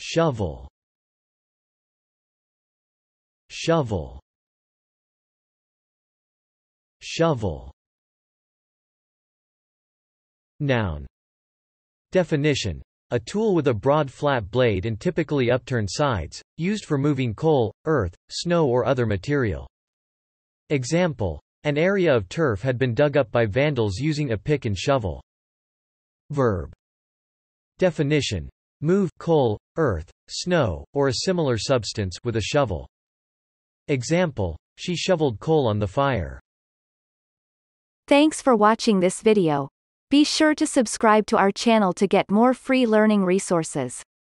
shovel, shovel, shovel. Noun. Definition: a tool with a broad flat blade and typically upturned sides, used for moving coal, earth, snow or other material. Example: an area of turf had been dug up by vandals using a pick and shovel. Verb. Definition: move coal, earth, snow, or a similar substance with a shovel. Example: she shoveled coal on the fire. Thanks for watching this video. Be sure to subscribe to our channel to get more free learning resources.